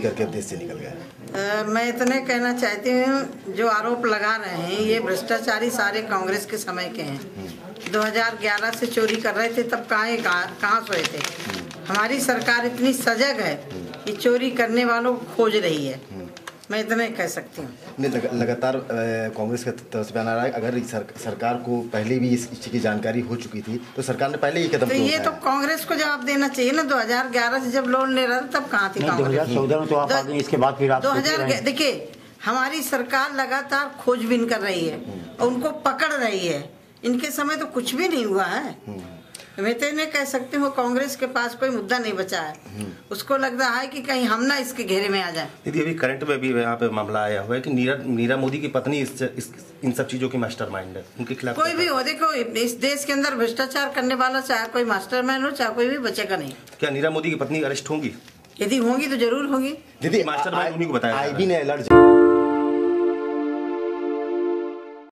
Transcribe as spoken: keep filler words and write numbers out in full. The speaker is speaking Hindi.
करके देश से निकल गए। मैं इतने कहना चाहती हूँ, जो आरोप लगा रहे हैं ये भ्रष्टाचारी सारे कांग्रेस के समय के हैं। दो हज़ार ग्यारह से चोरी कर रहे थे, तब कहाँ कहाँ सोए थे। हमारी सरकार इतनी सजग है कि चोरी करने वालों को खोज रही है। मैं इतना ही कह सकती हूँ। लग, लगातार कांग्रेस की तरफ से बयान आ रहा है, अगर सर, सरकार को पहले भी इस चीज की जानकारी हो चुकी थी तो सरकार ने पहले ही कदम तो ये तो कांग्रेस को जवाब देना चाहिए ना। दो हज़ार ग्यारह से जब लोन ले रहा था तब कहाँ थी कांग्रेस? दो हज़ार चौदह में तो आप आ गए, इसके बाद फिर आप दो हज़ार देखिए, हमारी सरकार लगातार खोजबीन कर रही है और उनको पकड़ रही है। इनके समय तो कुछ भी नहीं हुआ है। मैं तो नहीं कह सकती हूँ कांग्रेस के पास कोई मुद्दा नहीं बचा है। उसको लग रहा है कि कहीं हम ना इसके घेरे में आ जाए। दीदी, अभी करंट में भी यहाँ पे मामला आया हुआ है कि नीरा नीरा मोदी की पत्नी इस, इस इन सब चीजों की मास्टरमाइंड है। उनके खिलाफ कोई भी हो, देखो इस देश के अंदर भ्रष्टाचार करने वाला चाहे कोई मास्टरमाइंड हो चाहे कोई भी बचेगा नहीं। क्या नीरा मोदी की पत्नी अरेस्ट होंगी? यदि होंगी तो जरूर होंगी। दीदी, मास्टरमाइंड उन्हीं को बताया। आईबी ने अलर्ट